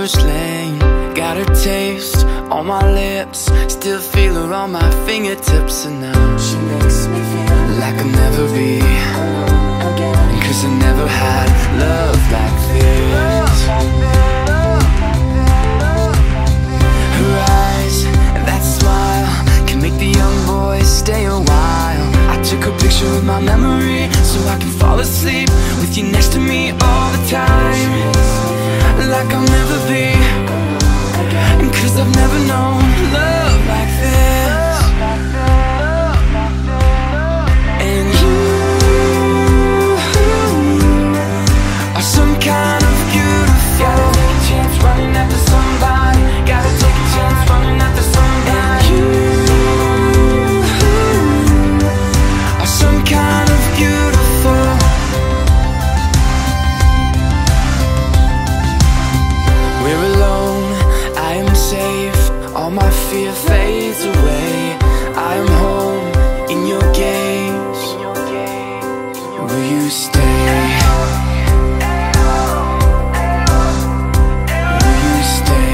Bush Lane. Got her taste on my lips, still feel her on my fingertips. And now she makes me feel like I'll never be again, 'cause I never had love like this. Her eyes and that smile can make the young boys stay a while. I took a picture of my memory so I can fall asleep with you next to me all the time, like I'll never be, 'cause I've never known love like this. And you are some kind of beautiful. Gotta take a chance running after somebody. Gotta take a chance running after somebody. And you are some kind of beautiful. We're alone, I am safe, all my fear fades away. I am home in your gaze. Will you stay? Will you stay?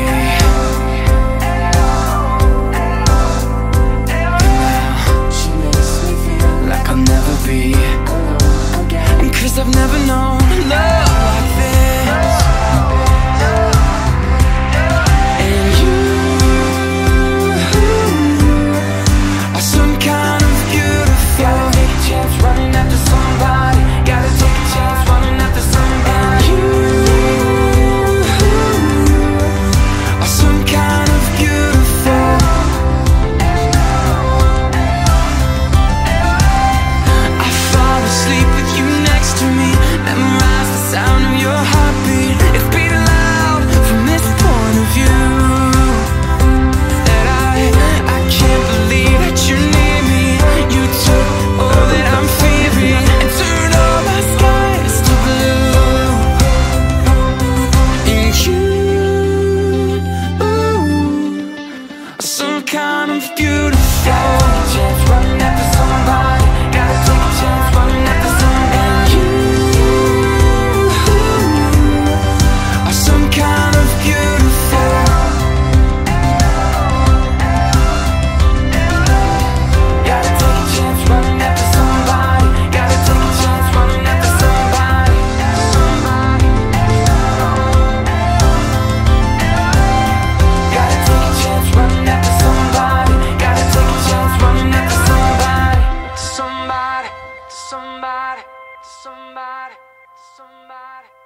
And now she makes me feel like I'll never be, and 'cause I've never known love like this. Some kind of beautiful. Gotta take a chance running after somebody. Gotta take a chance running after somebody. And you are some kind of beautiful. Gotta take a chance running after somebody. Gotta take a chance running after somebody. Gotta take a chance running after somebody. Gotta take a chance running after somebody. Somebody, somebody, somebody, somebody.